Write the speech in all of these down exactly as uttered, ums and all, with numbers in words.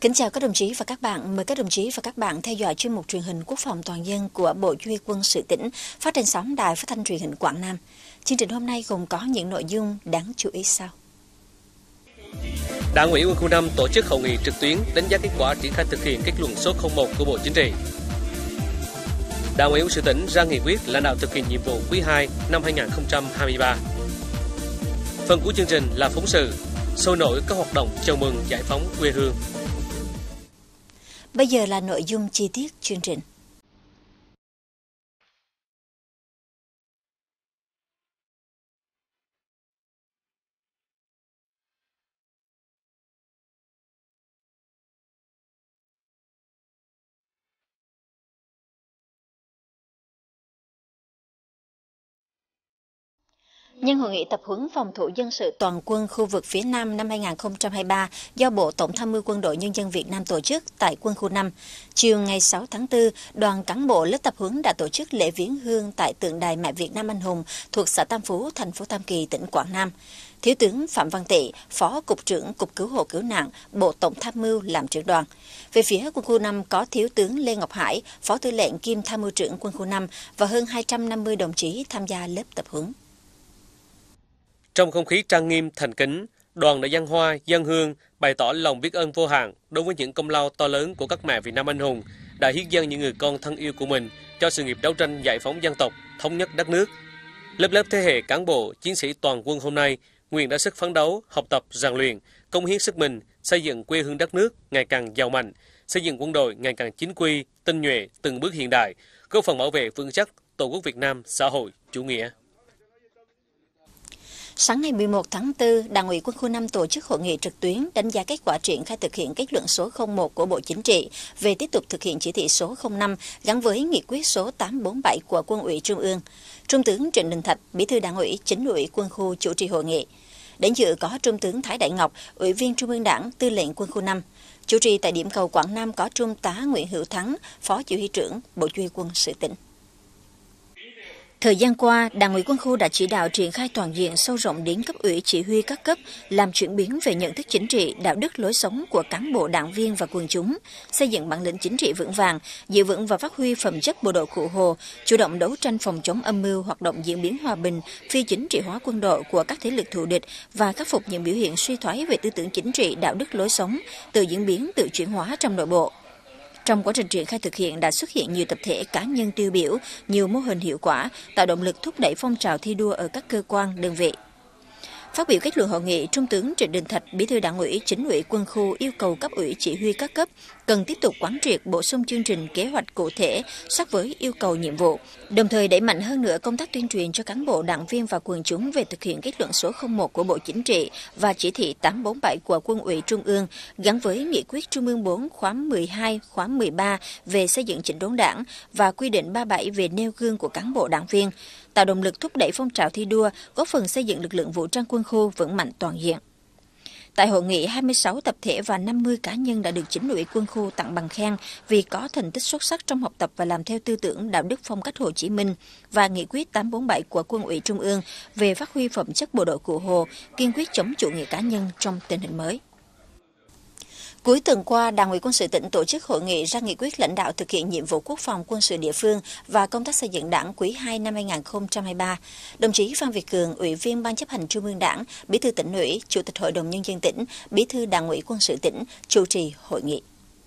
Kính chào các đồng chí và các bạn. Mời các đồng chí và các bạn theo dõi chuyên mục truyền hình Quốc phòng toàn dân của Bộ Chỉ huy Quân sự tỉnh phát trên sóng Đài Phát thanh Truyền hình Quảng Nam. Chương trình hôm nay gồm có những nội dung đáng chú ý sau. Đảng ủy Quân khu năm tổ chức hội nghị trực tuyến đánh giá kết quả triển khai thực hiện kết luận số không một của Bộ Chính trị. Đảng ủy Quân sự tỉnh ra nghị quyết lãnh đạo thực hiện nhiệm vụ quý hai năm hai nghìn không trăm hai mươi ba. Phần của chương trình là phóng sự sôi nổi các hoạt động chào mừng giải phóng quê hương. Bây giờ là nội dung chi tiết chương trình. Nhân hội nghị tập huấn phòng thủ dân sự toàn quân khu vực phía Nam năm hai nghìn không trăm hai mươi ba do Bộ Tổng tham mưu Quân đội Nhân dân Việt Nam tổ chức tại Quân khu năm, chiều ngày sáu tháng tư, đoàn cán bộ lớp tập huấn đã tổ chức lễ viếng hương tại tượng đài Mẹ Việt Nam Anh Hùng thuộc xã Tam Phú, thành phố Tam Kỳ, tỉnh Quảng Nam. Thiếu tướng Phạm Văn Tị, Phó Cục trưởng Cục Cứu hộ Cứu nạn, Bộ Tổng tham mưu làm trưởng đoàn. Về phía Quân khu năm có Thiếu tướng Lê Ngọc Hải, Phó Tư lệnh kiêm Tham mưu trưởng Quân khu năm và hơn hai trăm năm mươi đồng chí tham gia lớp tập huấn. Trong không khí trang nghiêm thành kính, đoàn đã dâng hoa, dâng hương, bày tỏ lòng biết ơn vô hạn đối với những công lao to lớn của các mẹ Việt Nam anh hùng đã hiến dâng những người con thân yêu của mình cho sự nghiệp đấu tranh giải phóng dân tộc, thống nhất đất nước. Lớp lớp thế hệ cán bộ, chiến sĩ toàn quân hôm nay nguyện đã sức phấn đấu, học tập, rèn luyện, cống hiến sức mình, xây dựng quê hương đất nước ngày càng giàu mạnh, xây dựng quân đội ngày càng chính quy, tinh nhuệ, từng bước hiện đại, góp phần bảo vệ vững chắc Tổ quốc Việt Nam xã hội chủ nghĩa. Sáng ngày mười một tháng tư, Đảng ủy Quân khu năm tổ chức hội nghị trực tuyến đánh giá kết quả triển khai thực hiện kết luận số không một của Bộ Chính trị về tiếp tục thực hiện chỉ thị số không năm gắn với nghị quyết số tám trăm bốn mươi bảy của Quân ủy Trung ương. Trung tướng Trịnh Đình Thạch, Bí thư Đảng ủy, Chính ủy Quân khu chủ trì hội nghị. Đến dự có Trung tướng Thái Đại Ngọc, Ủy viên Trung ương Đảng, Tư lệnh Quân khu năm. Chủ trì tại điểm cầu Quảng Nam có Trung tá Nguyễn Hữu Thắng, Phó Chỉ huy trưởng Bộ Chỉ huy Quân sự tỉnh. Thời gian qua, Đảng ủy Quân khu đã chỉ đạo triển khai toàn diện sâu rộng đến cấp ủy chỉ huy các cấp, làm chuyển biến về nhận thức chính trị, đạo đức lối sống của cán bộ đảng viên và quần chúng, xây dựng bản lĩnh chính trị vững vàng, giữ vững và phát huy phẩm chất bộ đội Cụ Hồ, chủ động đấu tranh phòng chống âm mưu hoạt động diễn biến hòa bình, phi chính trị hóa quân đội của các thế lực thù địch và khắc phục những biểu hiện suy thoái về tư tưởng chính trị, đạo đức lối sống, tự diễn biến, tự chuyển hóa trong nội bộ. Trong quá trình triển khai thực hiện đã xuất hiện nhiều tập thể cá nhân tiêu biểu, nhiều mô hình hiệu quả, tạo động lực thúc đẩy phong trào thi đua ở các cơ quan, đơn vị. Phát biểu kết luận hội nghị, Trung tướng Trịnh Đình Thạch, Bí thư Đảng ủy, Chính ủy Quân khu yêu cầu cấp ủy chỉ huy các cấp cần tiếp tục quán triệt bổ sung chương trình kế hoạch cụ thể sát với yêu cầu nhiệm vụ, đồng thời đẩy mạnh hơn nữa công tác tuyên truyền cho cán bộ đảng viên và quần chúng về thực hiện kết luận số không một của Bộ Chính trị và chỉ thị tám trăm bốn mươi bảy của Quân ủy Trung ương gắn với nghị quyết Trung ương bốn khóa mười hai, khóa mười ba về xây dựng chỉnh đốn đảng và quy định ba mươi bảy về nêu gương của cán bộ đảng viên, tạo động lực thúc đẩy phong trào thi đua, góp phần xây dựng lực lượng vũ trang quân khu vững mạnh toàn diện. Tại hội nghị, hai mươi sáu tập thể và năm mươi cá nhân đã được Chính ủy Quân khu tặng bằng khen vì có thành tích xuất sắc trong học tập và làm theo tư tưởng đạo đức phong cách Hồ Chí Minh và nghị quyết tám trăm bốn mươi bảy của Quân ủy Trung ương về phát huy phẩm chất bộ đội Cụ Hồ, kiên quyết chống chủ nghĩa cá nhân trong tình hình mới. Cuối tuần qua, Đảng ủy Quân sự tỉnh tổ chức hội nghị ra nghị quyết lãnh đạo thực hiện nhiệm vụ quốc phòng quân sự địa phương và công tác xây dựng Đảng quý hai năm hai nghìn không trăm hai mươi ba. Đồng chí Phan Việt Cường, Ủy viên Ban chấp hành Trung ương Đảng, Bí thư Tỉnh ủy, Chủ tịch Hội đồng Nhân dân tỉnh, Bí thư Đảng ủy Quân sự tỉnh chủ trì hội nghị.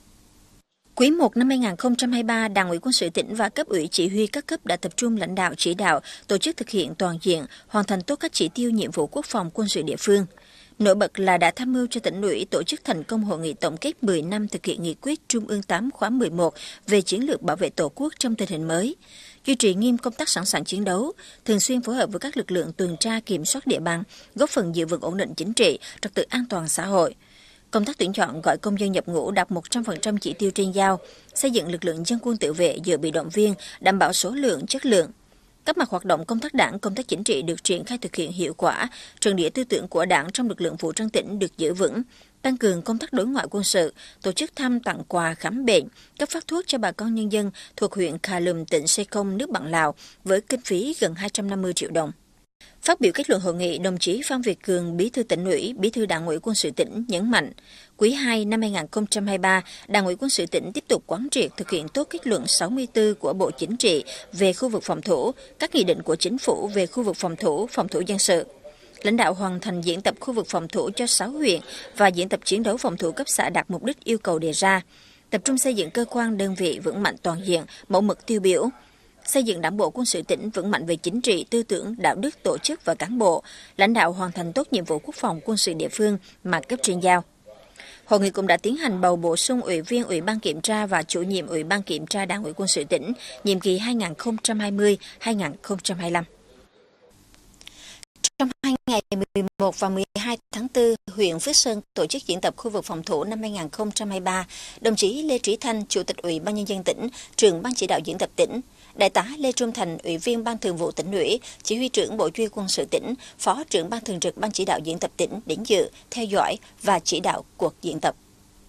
Quý một năm hai nghìn không trăm hai mươi ba, Đảng ủy Quân sự tỉnh và cấp ủy chỉ huy các cấp đã tập trung lãnh đạo chỉ đạo, tổ chức thực hiện toàn diện, hoàn thành tốt các chỉ tiêu nhiệm vụ quốc phòng quân sự địa phương. Nổi bật là đã tham mưu cho Tỉnh ủy tổ chức thành công hội nghị tổng kết mười năm thực hiện nghị quyết Trung ương tám khóa mười một về chiến lược bảo vệ Tổ quốc trong tình hình mới, duy trì nghiêm công tác sẵn sàng chiến đấu, thường xuyên phối hợp với các lực lượng tuần tra kiểm soát địa bàn, góp phần giữ vững ổn định chính trị, trật tự an toàn xã hội. Công tác tuyển chọn gọi công dân nhập ngũ đạt một trăm phần trăm chỉ tiêu trên giao, xây dựng lực lượng dân quân tự vệ dự bị động viên, đảm bảo số lượng, chất lượng. Các mặt hoạt động công tác đảng, công tác chính trị được triển khai thực hiện hiệu quả, trận địa tư tưởng của đảng trong lực lượng vũ trang tỉnh được giữ vững, tăng cường công tác đối ngoại quân sự, tổ chức thăm tặng quà khám bệnh, cấp phát thuốc cho bà con nhân dân thuộc huyện Khà Lùm, tỉnh Sê Công, nước bạn Lào với kinh phí gần hai trăm năm mươi triệu đồng. Phát biểu kết luận hội nghị, đồng chí Phan Việt Cường, Bí thư Tỉnh ủy, Bí thư Đảng ủy Quân sự tỉnh nhấn mạnh, quý hai năm hai nghìn không trăm hai mươi ba, Đảng ủy Quân sự tỉnh tiếp tục quán triệt thực hiện tốt kết luận sáu mươi tư của Bộ Chính trị về khu vực phòng thủ, các nghị định của Chính phủ về khu vực phòng thủ, phòng thủ dân sự. Lãnh đạo hoàn thành diễn tập khu vực phòng thủ cho sáu huyện và diễn tập chiến đấu phòng thủ cấp xã đạt mục đích yêu cầu đề ra. Tập trung xây dựng cơ quan đơn vị vững mạnh toàn diện, mẫu mực tiêu biểu. Xây dựng Đảng bộ Quân sự tỉnh vững mạnh về chính trị, tư tưởng, đạo đức, tổ chức và cán bộ, lãnh đạo hoàn thành tốt nhiệm vụ quốc phòng quân sự địa phương mà cấp trên giao. Hội nghị cũng đã tiến hành bầu bổ sung ủy viên Ủy ban Kiểm tra và chủ nhiệm Ủy ban Kiểm tra Đảng ủy Quân sự tỉnh, nhiệm kỳ hai nghìn không trăm hai mươi đến hai nghìn không trăm hai mươi lăm. Trong hai ngày mười một và mười hai tháng tư, huyện Phước Sơn tổ chức diễn tập khu vực phòng thủ năm hai nghìn không trăm hai mươi ba. Đồng chí Lê Trí Thanh, Chủ tịch Ủy ban Nhân dân tỉnh, trưởng Ban chỉ đạo diễn tập tỉnh, Đại tá Lê Trung Thành, Ủy viên Ban Thường vụ Tỉnh ủy, Chỉ huy trưởng Bộ Chỉ huy Quân sự tỉnh, Phó trưởng Ban Thường trực Ban chỉ đạo diễn tập tỉnh đến dự, theo dõi và chỉ đạo cuộc diễn tập.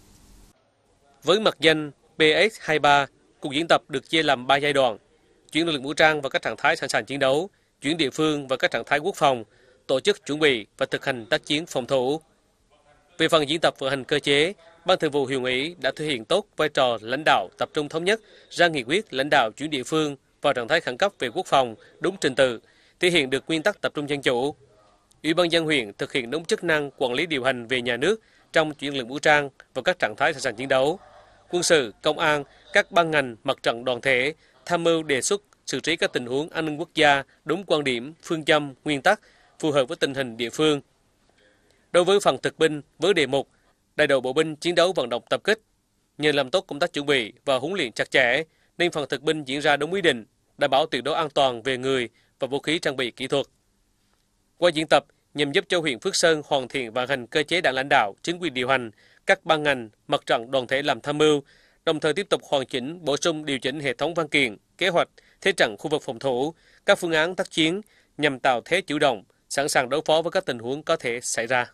Với mặt danh P S hai mươi ba, cuộc diễn tập được chia làm ba giai đoạn: chuyển lực lượng vũ trang vào các trạng thái sẵn sàng chiến đấu, chuyển địa phương vào các trạng thái quốc phòng, tổ chức chuẩn bị và thực hành tác chiến phòng thủ. Về phần diễn tập vận hành cơ chế, Ban Thường vụ huyện ủy đã thực hiện tốt vai trò lãnh đạo, tập trung thống nhất, ra nghị quyết lãnh đạo chuyển địa phương vào trạng thái khẩn cấp về quốc phòng đúng trình tự, thể hiện được nguyên tắc tập trung dân chủ. Ủy ban nhân dân huyện thực hiện đúng chức năng quản lý điều hành về nhà nước trong chuyển lực lượng vũ trang vào các trạng thái sẵn sàng chiến đấu. Quân sự, công an, các ban ngành, mặt trận đoàn thể tham mưu đề xuất xử trí các tình huống an ninh quốc gia đúng quan điểm, phương châm, nguyên tắc phù hợp với tình hình địa phương. Đối với phần thực binh với đề mục đại đội bộ binh chiến đấu vận động tập kích, nhờ làm tốt công tác chuẩn bị và huấn luyện chặt chẽ nên phần thực binh diễn ra đúng quy định, đảm bảo tuyệt đối an toàn về người và vũ khí trang bị kỹ thuật. Qua diễn tập nhằm giúp cho huyện Phước Sơn hoàn thiện vận hành cơ chế đảng lãnh đạo, chính quyền điều hành, các ban ngành, mặt trận đoàn thể làm tham mưu, đồng thời tiếp tục hoàn chỉnh, bổ sung điều chỉnh hệ thống văn kiện, kế hoạch, thế trận khu vực phòng thủ, các phương án tác chiến nhằm tạo thế chủ động, sẵn sàng đối phó với các tình huống có thể xảy ra.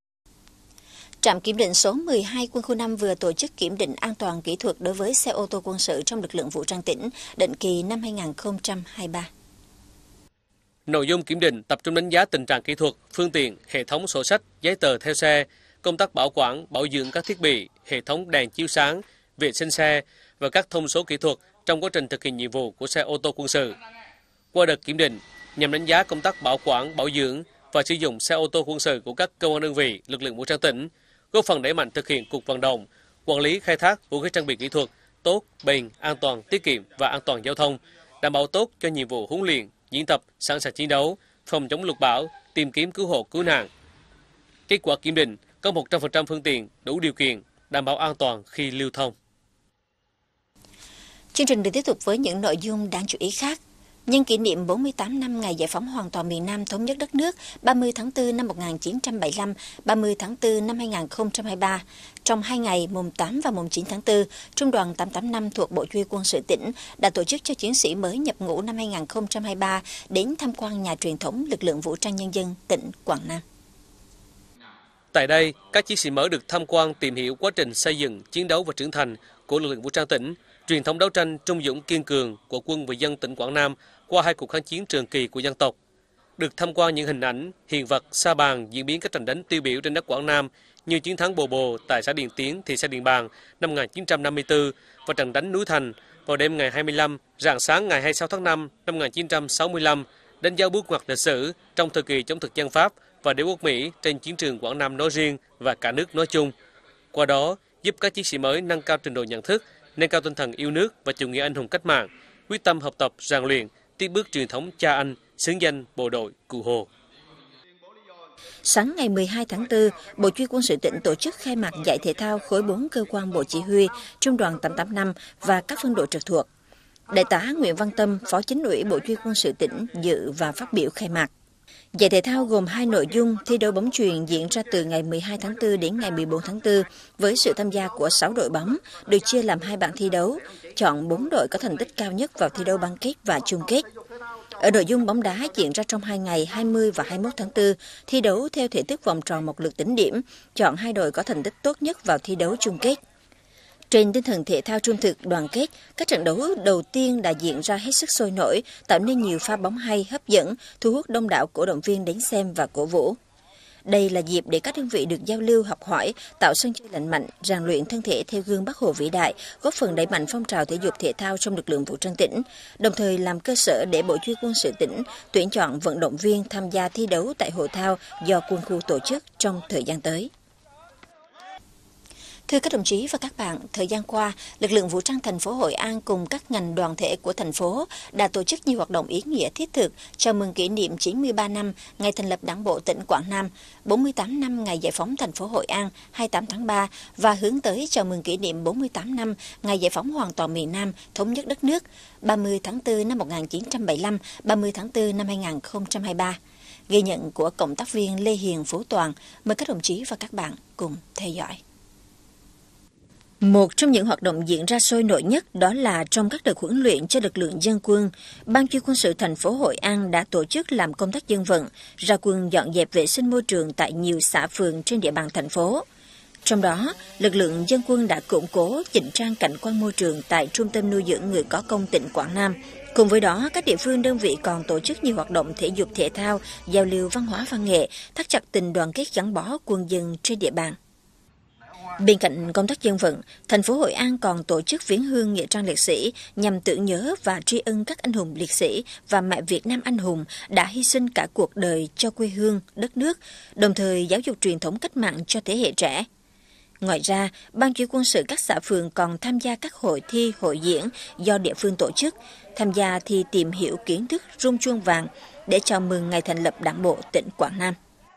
Trạm kiểm định số mười hai Quân khu năm vừa tổ chức kiểm định an toàn kỹ thuật đối với xe ô tô quân sự trong lực lượng vũ trang tỉnh, định kỳ năm hai nghìn không trăm hai mươi ba. Nội dung kiểm định tập trung đánh giá tình trạng kỹ thuật, phương tiện, hệ thống sổ sách, giấy tờ theo xe, công tác bảo quản, bảo dưỡng các thiết bị, hệ thống đèn chiếu sáng, vệ sinh xe và các thông số kỹ thuật trong quá trình thực hiện nhiệm vụ của xe ô tô quân sự. Qua đợt kiểm định, nhằm đánh giá công tác bảo quản, bảo dưỡng và sử dụng xe ô tô quân sự của các cơ quan đơn vị, lực lượng vũ trang tỉnh, góp phần đẩy mạnh thực hiện cuộc vận động, quản lý khai thác vũ khí trang bị kỹ thuật tốt, bền, an toàn, tiết kiệm và an toàn giao thông, đảm bảo tốt cho nhiệm vụ huấn luyện, diễn tập, sẵn sàng chiến đấu, phòng chống lụt bão, tìm kiếm cứu hộ cứu nạn. Kết quả kiểm định có một trăm phần trăm phương tiện đủ điều kiện, đảm bảo an toàn khi lưu thông. Chương trình được tiếp tục với những nội dung đáng chú ý khác. Nhân kỷ niệm bốn mươi tám năm ngày giải phóng hoàn toàn miền Nam thống nhất đất nước ba mươi tháng tư năm một nghìn chín trăm bảy mươi lăm, ba mươi tháng tư năm hai nghìn không trăm hai mươi ba, trong hai ngày mùng tám và mùng chín tháng tư, Trung đoàn tám tám năm thuộc Bộ Chỉ huy Quân sự tỉnh đã tổ chức cho chiến sĩ mới nhập ngũ năm hai nghìn không trăm hai mươi ba đến tham quan nhà truyền thống lực lượng vũ trang nhân dân tỉnh Quảng Nam. Tại đây, các chiến sĩ mới được tham quan tìm hiểu quá trình xây dựng, chiến đấu và trưởng thành của lực lượng vũ trang tỉnh, truyền thống đấu tranh trung dũng kiên cường của quân và dân tỉnh Quảng Nam qua hai cuộc kháng chiến trường kỳ của dân tộc. Được tham quan những hình ảnh, hiện vật, sa bàn diễn biến các trận đánh tiêu biểu trên đất Quảng Nam như chiến thắng Bồ Bồ tại xã Điện Tiến, thị xã Điện Bàn năm một nghìn chín trăm năm mươi tư và trận đánh núi Thành vào đêm ngày hai mươi lăm, rạng sáng ngày hai mươi sáu tháng năm năm một nghìn chín trăm sáu mươi lăm, đánh dấu bước ngoặt lịch sử trong thời kỳ chống thực dân Pháp và đế quốc Mỹ trên chiến trường Quảng Nam nói riêng và cả nước nói chung. Qua đó, giúp các chiến sĩ mới nâng cao trình độ nhận thức, nâng cao tinh thần yêu nước và chủ nghĩa anh hùng cách mạng, quyết tâm học tập, rèn luyện, tiếp bước truyền thống cha anh, xứng danh bộ đội Cụ Hồ. Sáng ngày mười hai tháng tư, Bộ Chỉ huy Quân sự tỉnh tổ chức khai mạc giải thể thao khối bốn cơ quan Bộ Chỉ huy, Trung đoàn tám tám năm và các phân đội trực thuộc. Đại tá Nguyễn Văn Tâm, Phó Chính ủy Bộ Chỉ huy Quân sự tỉnh dự và phát biểu khai mạc. Giải thể thao gồm hai nội dung thi đấu bóng chuyền diễn ra từ ngày mười hai tháng tư đến ngày mười bốn tháng tư với sự tham gia của sáu đội bóng, được chia làm hai bảng thi đấu, chọn bốn đội có thành tích cao nhất vào thi đấu bán kết và chung kết. Ở nội dung bóng đá diễn ra trong hai ngày hai mươi và hai mươi mốt tháng tư, thi đấu theo thể thức vòng tròn một lượt tính điểm, chọn hai đội có thành tích tốt nhất vào thi đấu chung kết. Trên tinh thần thể thao trung thực, đoàn kết, các trận đấu đầu tiên đã diễn ra hết sức sôi nổi, tạo nên nhiều pha bóng hay, hấp dẫn, thu hút đông đảo cổ động viên đến xem và cổ vũ. Đây là dịp để các đơn vị được giao lưu, học hỏi, tạo sân chơi lành mạnh, rèn luyện thân thể theo gương Bác Hồ vĩ đại, góp phần đẩy mạnh phong trào thể dục thể thao trong lực lượng vũ trang tỉnh, đồng thời làm cơ sở để Bộ Chỉ huy Quân sự tỉnh tuyển chọn vận động viên tham gia thi đấu tại hội thao do quân khu tổ chức trong thời gian tới. Thưa các đồng chí và các bạn, thời gian qua, lực lượng vũ trang thành phố Hội An cùng các ngành đoàn thể của thành phố đã tổ chức nhiều hoạt động ý nghĩa thiết thực chào mừng kỷ niệm chín mươi ba năm ngày thành lập Đảng bộ tỉnh Quảng Nam, bốn mươi tám năm ngày giải phóng thành phố Hội An hai mươi tám tháng ba và hướng tới chào mừng kỷ niệm bốn mươi tám năm ngày giải phóng hoàn toàn miền Nam, thống nhất đất nước, ba mươi tháng tư năm một nghìn chín trăm bảy mươi lăm, ba mươi tháng tư năm hai nghìn không trăm hai mươi ba. Ghi nhận của cộng tác viên Lê Hiền Phú Toàn, mời các đồng chí và các bạn cùng theo dõi. Một trong những hoạt động diễn ra sôi nổi nhất đó là trong các đợt huấn luyện cho lực lượng dân quân, Ban Chỉ huy Quân sự thành phố Hội An đã tổ chức làm công tác dân vận, ra quân dọn dẹp vệ sinh môi trường tại nhiều xã phường trên địa bàn thành phố. Trong đó, lực lượng dân quân đã củng cố, chỉnh trang cảnh quan môi trường tại Trung tâm nuôi dưỡng người có công tỉnh Quảng Nam. Cùng với đó, các địa phương đơn vị còn tổ chức nhiều hoạt động thể dục thể thao, giao lưu văn hóa văn nghệ, thắt chặt tình đoàn kết gắn bó quân dân trên địa bàn. Bên cạnh công tác dân vận, thành phố Hội An còn tổ chức viếng hương nghĩa trang liệt sĩ nhằm tưởng nhớ và tri ân các anh hùng liệt sĩ và mẹ Việt Nam anh hùng đã hy sinh cả cuộc đời cho quê hương, đất nước, đồng thời giáo dục truyền thống cách mạng cho thế hệ trẻ. Ngoài ra, Ban Chỉ huy Quân sự các xã phường còn tham gia các hội thi, hội diễn do địa phương tổ chức, tham gia thi tìm hiểu kiến thức rung chuông vàng để chào mừng ngày thành lập Đảng bộ tỉnh Quảng Nam.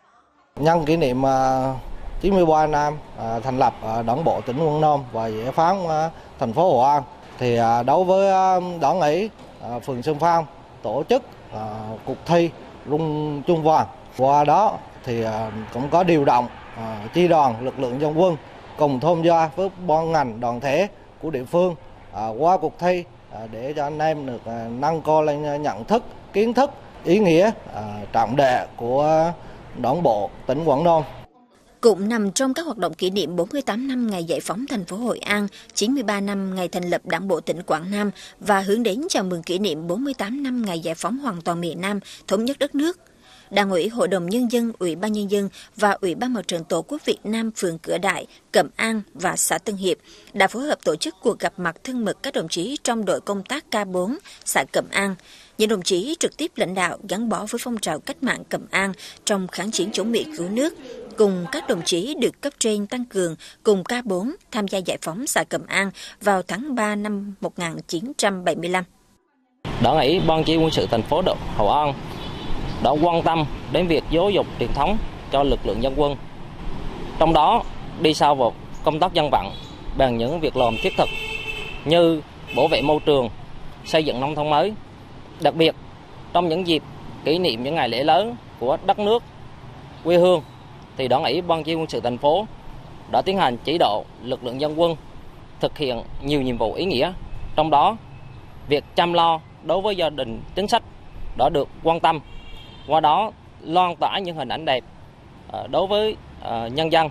Nhân kỷ niệm chín mươi ba năm à, thành lập à, Đảng bộ tỉnh Quảng Nam và giải phóng à, thành phố Hội An, thì à, đối với à, Đảng ủy à, phường Xuân Phong tổ chức à, cuộc thi rung chuông vàng. Qua đó thì à, cũng có điều động à, chi đoàn lực lượng dân quân cùng tham gia với ban ngành đoàn thể của địa phương à, qua cuộc thi à, để cho anh em được à, nâng cao lên nhận thức, kiến thức, ý nghĩa à, trọng đại của Đảng bộ tỉnh Quảng Nam. Cũng nằm trong các hoạt động kỷ niệm bốn mươi tám năm ngày giải phóng thành phố Hội An, chín mươi ba năm ngày thành lập Đảng bộ tỉnh Quảng Nam và hướng đến chào mừng kỷ niệm bốn mươi tám năm ngày giải phóng hoàn toàn miền Nam, thống nhất đất nước. Đảng ủy, Hội đồng Nhân dân, Ủy ban Nhân dân và Ủy ban Mặt trận Tổ quốc Việt Nam phường Cửa Đại, Cẩm An và xã Tân Hiệp đã phối hợp tổ chức cuộc gặp mặt thân mật các đồng chí trong đội công tác K bốn xã Cẩm An. Những đồng chí trực tiếp lãnh đạo gắn bó với phong trào cách mạng Cẩm An trong kháng chiến chống Mỹ cứu nước, cùng các đồng chí được cấp trên tăng cường cùng K bốn tham gia giải phóng xã Cẩm An vào tháng ba năm một nghìn chín trăm bảy mươi lăm. Đảng ủy Ban Chỉ huy Quân sự thành phố Hội An đã quan tâm đến việc giáo dục truyền thống cho lực lượng dân quân. Trong đó đi sâu vào công tác dân vận bằng những việc làm thiết thực như bảo vệ môi trường, xây dựng nông thôn mới. Đặc biệt trong những dịp kỷ niệm những ngày lễ lớn của đất nước, quê hương, thì Đảng ủy Ban Chỉ huy Quân sự thành phố đã tiến hành chỉ đạo lực lượng dân quân thực hiện nhiều nhiệm vụ ý nghĩa. Trong đó, việc chăm lo đối với gia đình chính sách đã được quan tâm, qua đó loan tỏa những hình ảnh đẹp đối với nhân dân.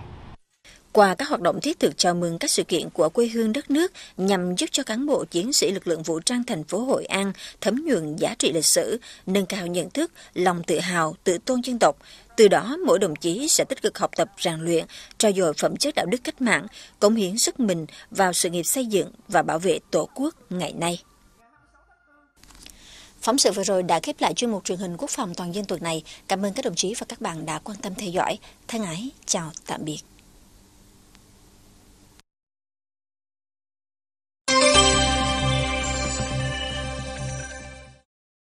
Qua các hoạt động thiết thực chào mừng các sự kiện của quê hương đất nước nhằm giúp cho cán bộ chiến sĩ lực lượng vũ trang thành phố Hội An thấm nhuần giá trị lịch sử, nâng cao nhận thức, lòng tự hào, tự tôn dân tộc. Từ đó, mỗi đồng chí sẽ tích cực học tập, rèn luyện, trau dồi phẩm chất đạo đức cách mạng, cống hiến sức mình vào sự nghiệp xây dựng và bảo vệ Tổ quốc ngày nay. Phóng sự vừa rồi đã khép lại chuyên mục truyền hình Quốc phòng toàn dân tuần này. Cảm ơn các đồng chí và các bạn đã quan tâm theo dõi. Thân ái, chào tạm biệt.